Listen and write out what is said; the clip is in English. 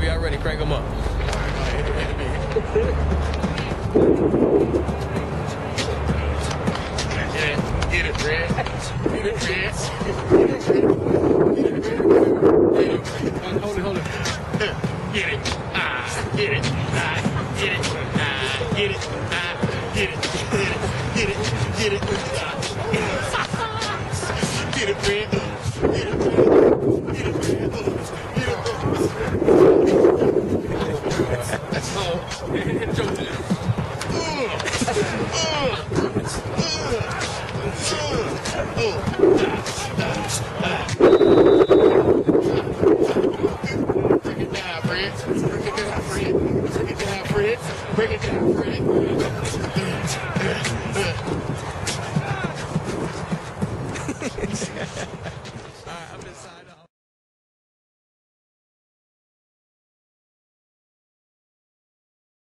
whenever y'all ready, crank them up. Get it, Red. Get it, Red. Hold it. Get it. Get it. Get it. Get it. Get it. Get it. Get it. Get it, Red. Get it, Red. Get it, Red. Get it. Break it down, Fred. Break it down, Fred. Break it down, Fred. Break it down, Fred.